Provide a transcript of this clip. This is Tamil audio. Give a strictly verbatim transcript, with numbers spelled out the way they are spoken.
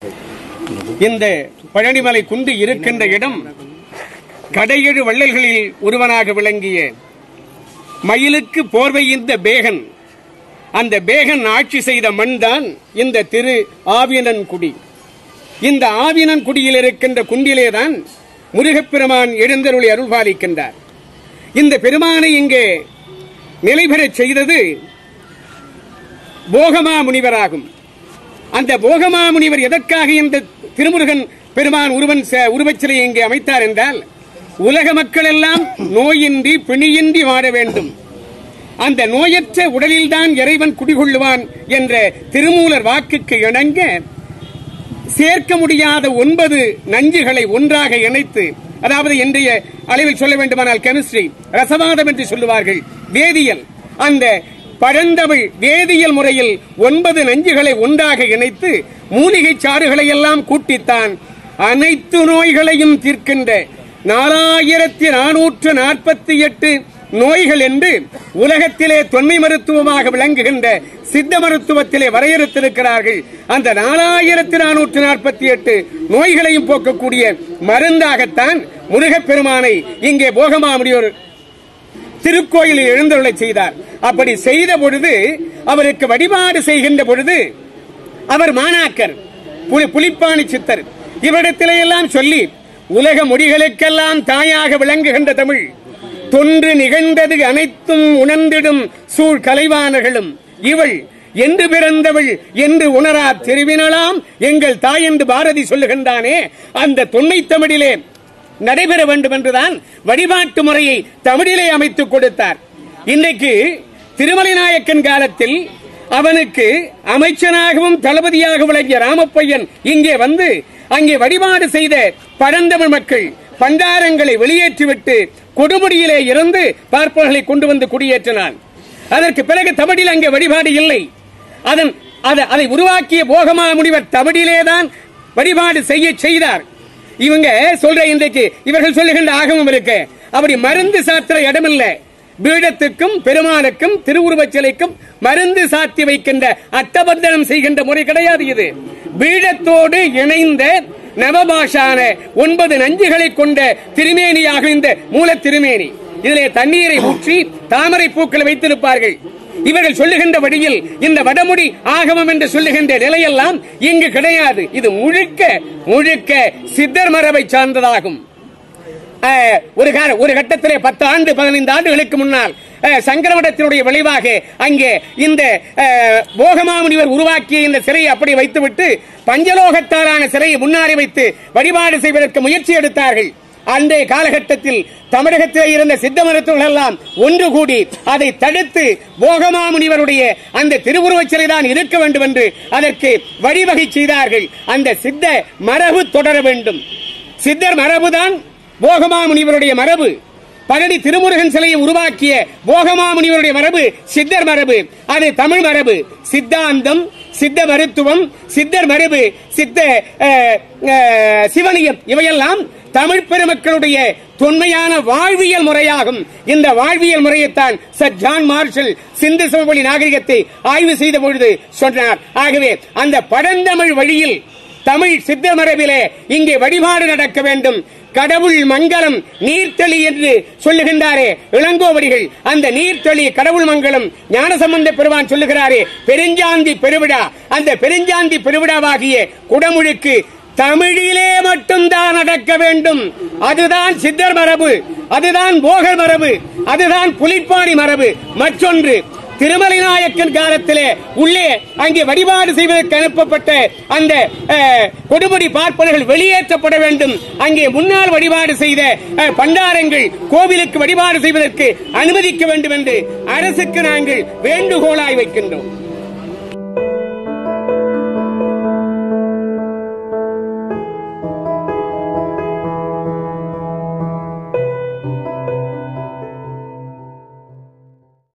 இந்த பழனிமலை குன்று இருக்கின்ற இடம் கடையெழு வள்ளல்களில் ஒருவனாக விளங்கிய மயிலுக்கு போர்வை இந்த பேகன், அந்த பேகன் ஆட்சி செய்த மண் தான் இந்த திரு ஆவினன்குடி. இந்த ஆவினன்குடியில் இருக்கின்ற குண்டிலேதான் முருகப்பெருமான் எழுந்தருளி அருள்பாலிக்கின்றார். இந்த பெருமானை இங்கே நிலைபெறச் செய்தது போகமா முனிவராகும். அந்த போகமா முனிவர் எதற்காக இந்த திருமுருகன் பெருமான் உருவன் உருவச்சிலை இங்கே அமைத்தார் என்றால், உலக மக்கள் எல்லாம் நோயின்றி பிணியின்றி வாழ வேண்டும், அந்த நோயற்ற உடலில்தான் இறைவன் குடிகொள்ளுவான் என்ற திருமூலர் வாக்குக்கு இணங்க சேர்க்க முடியாத ஒன்பது நஞ்சுகளை ஒன்றாக இணைத்து, அதாவது இன்றைய அளவில் சொல்ல வேண்டுமானால் கெமிஸ்ட்ரி, ரசவாதம் என்று சொல்லுவார்கள், வேதியியல், அந்த பழந்தமிழ் வேதியியல் முறையில் ஒன்பது நஞ்சுகளை ஒன்றாக இணைத்து மூலிகை சாறுகளை எல்லாம் கூட்டித்தான் அனைத்து நோய்களையும் தீர்க்கின்ற நாலாயிரத்தி நானூற்று நாற்பத்தி எட்டு நோய்கள் என்று உலகத்திலே தொன்மை மருத்துவமாக விளங்குகின்ற சித்த மருத்துவத்திலே வரையறுத்திருக்கிறார்கள். அந்த நாலாயிரத்தி நானூற்று நாற்பத்தி எட்டு நோய்களையும் போக்கக்கூடிய மருந்தாகத்தான் முருகப்பெருமானை இங்கே போகமாமுடியோர் திருக்கோயிலில் எழுந்தருளை செய்தார். அப்படி செய்த பொழுது, அவருக்கு வழிபாடு செய்கின்ற பொழுது, அவர் மாணாக்கர் புலிப்பாணி சித்தர் இவரிடத்திலே எல்லாம் சொல்லி, உலக மொழிகளுக்கெல்லாம் தாயாக விளங்குகின்ற தமிழ் தொன்று நிகழ்ந்தது அனைத்தும் உணர்ந்திடும் சூழ் கலைவாணர்களும் இவள் என்று பிறந்தவள் என்று உணரா திருவினலாம் எங்கள் தாய் என்று பாரதி சொல்லுகின்றானே, அந்த தொன்மை தமிழிலே நடைபெற வேண்டும் என்றுதான் வழிபாட்டு முறையை தமிழிலே அமைத்துக் கொடுத்தார். இன்றைக்கு திருமலை நாயக்கன் காலத்தில் அவனுக்கு அமைச்சனாகவும் தளபதியாக விளங்கிய ராமப்பையன் இங்கே வந்து அங்கே வழிபாடு செய்த பழந்தமிழ் மக்கள் பண்டாரங்களை வெளியேற்றிவிட்டு கொடுமுடியிலே இருந்து பார்ப்பவர்களை கொண்டு வந்து குடியேற்றினான். அதற்கு பிறகு தமிழில் அங்கே வழிபாடு இல்லை. அதன் அதை உருவாக்கிய போகமா முனிவர் தமிழிலேதான் வழிபாடு செய்ய செய்தார். இவங்க சொல்ற இன்றைக்கு இவர்கள் சொல்லுகின்ற ஆகமம் இருக்கு, அப்படி மருந்து சாத்திர இடமில்லை. பீடத்துக்கும் பெருமானுக்கும் திருவுருவச் சிலைக்கும் மருந்து சாத்தி வைக்கின்ற அட்டபந்தனம் செய்கின்ற முறை கிடையாது. இது பீடத்தோடு இணைந்த நவபாஷான ஒன்பது நஞ்சுகளை கொண்ட திருமேனியாக இந்த மூல திருமேனி. இதிலே தண்ணீரை ஊற்றி தாமரை பூக்களை வைத்திருப்பார்கள். இவர்கள் சொல்லுகின்ற வழியில் இந்த வடமுடி ஆகமம் என்று சொல்லுகின்ற நிலையெல்லாம் இங்கு கிடையாது. இது முழுக்க முழுக்க சித்தர் மரபை சார்ந்ததாகும். ஒரு ஒரு கட்டத்திலே பத்து ஆண்டு பதினைந்து ஆண்டுகளுக்கு முன்னால் சங்கரமடத்தினுடைய விளைவாக அங்கே இந்த போகமாமுனிவர் உருவாக்கிய இந்த சிறையை அப்படி வைத்துவிட்டு பஞ்சலோகத்தாலான சிறையை முன்னாடி வைத்து வழிபாடு செய்வதற்கு முயற்சி எடுத்தார்கள். அன்றைய காலகட்டத்தில் தமிழகத்தில் இருந்த சித்த மருத்துவர்கள் எல்லாம் ஒன்று கூடி அதை தடுத்து போகமாமுனிவருடைய அந்த திருவுருவச் சிலை தான் இருக்க வேண்டும் என்று அதற்கு வழிவகை செய்தார்கள். அந்த சித்த மரபு தொடர வேண்டும். சித்தர் மரபுதான் போகமாமுனிவருடைய மரபு. பழனி திருமுருகன் சிலையை உருவாக்கிய போகமாமுனிவருடைய மரபு சித்தர் மரபு. அது தமிழ் மரபு. சித்தாந்தம், சித்த மருத்துவம், சித்தர் மரபு, சித்த சிவனியம் இவையெல்லாம் தமிழ் பெருமக்களுடைய தொன்மையான வாழ்வியல் முறையாகும். இந்த வாழ்வியல் முறையைத்தான் சர் ஜான் மார்ஷல் சிந்து சமவெளி நாகரிகத்தை ஆய்வு செய்த பொழுது சொன்னார். ஆகவே அந்த பழந்தமிழ் வழியில் தமிழ் சித்த மரபிலே இங்கே வழிபாடு நடக்க வேண்டும். கடவுள் மங்கலம் நீர்த்தளி என்று சொல்லுகின்றாரே இளங்கோவடிகள், அந்த நீர்த்தளி கடவுள் மங்கலம் ஞானசம்பந்த பெருமான் சொல்லுகிறாரே பெருஞ்சாந்தி பெருவிழா, அந்த பெருஞ்சாந்தி பெருவிழாவாகிய குடமுழுக்கு தமிழிலே மட்டும்தான் நடக்க வேண்டும். அதுதான் சித்தர் மரபு, அதுதான் போகர் மரபு, அதுதான் புலிப்பாணி மரபு. மற்றொன்று திருமலை நாயக்கன் காலத்திலே உள்ளே அங்கே வழிபாடு செய்வதற்கு அனுப்பப்பட்ட அந்த கொடுமுடி பார்ப்பவர்கள் வெளியேற்றப்பட வேண்டும். அங்கே முன்னால் வழிபாடு செய்த பண்டாரங்கள் கோவிலுக்கு வழிபாடு செய்வதற்கு அனுமதிக்க வேண்டும் என்று அரசுக்கு நாங்கள் வேண்டுகோளாய் வைக்கின்றோம்.